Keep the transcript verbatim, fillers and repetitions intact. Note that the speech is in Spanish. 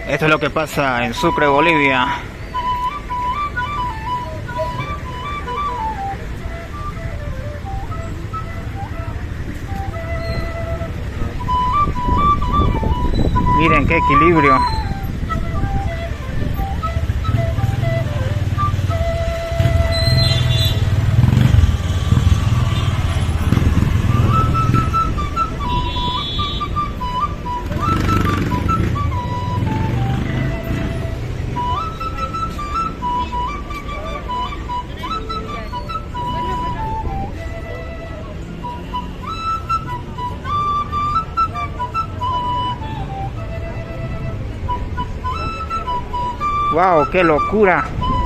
Esto es lo que pasa en Sucre, Bolivia. Miren qué equilibrio. Wow, qué locura.